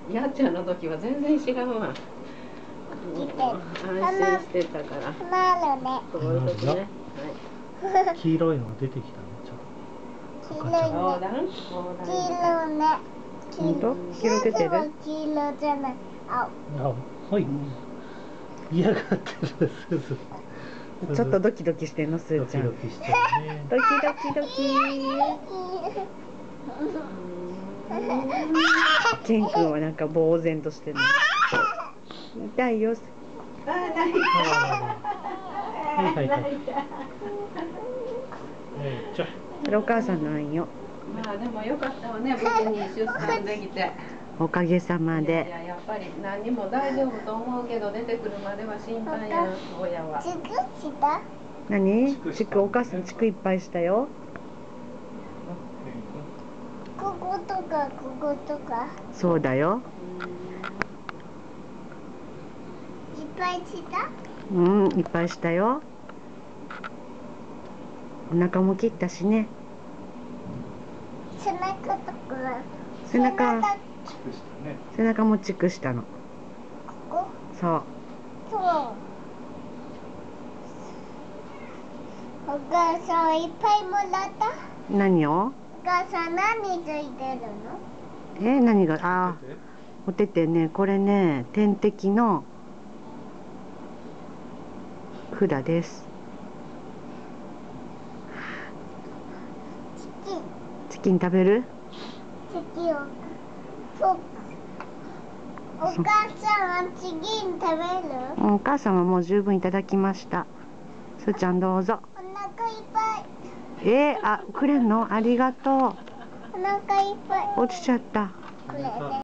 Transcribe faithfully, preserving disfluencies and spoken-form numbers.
やっちゃんの時は全然違うわ。安心してたから。 なるね。 そういう時ね。 はい。黄色いの出てきたね。ちょっと。 黄色いね。 黄色ね。 本当？黄色出てる？ 黄色じゃない。青。 青。はい。嫌がってるすず。 ちょっとドキドキしてんの、すーちゃん。 ドキドキしちゃうね。 ドキドキドキ。ケン君はなんか呆然としてる。痛いよ。 はいはいはい。えー、ちょ。 それお母さんの愛よ。 まあでもよかったわね、無事に出産できて。 おかげさまで。 いややっぱり何も大丈夫と思うけど出てくるまでは心配や親は。 チクした？ 何？チクお母さんチクいっぱいしたよ。 こことかこことか。 そうだよ。 いっぱいした？ うん、いっぱいしたよ。お腹も切ったしね。 背中とか。 背中。背中もチクしたの。 ここ？ そう。 そう。お母さんいっぱいもらった？ 何を？ お母さん何ついてるの？ え、何が？ああ、おててね、これね、点滴の管です。 チキン。 チキン食べる？ チキンを。そう。お母さんはチキン食べる？ お母さんはもう十分いただきました。すーちゃんどうぞ。 お腹いっぱい。 えー、あ、くれんの？ありがとう。 お腹いっぱい。 落ちちゃった。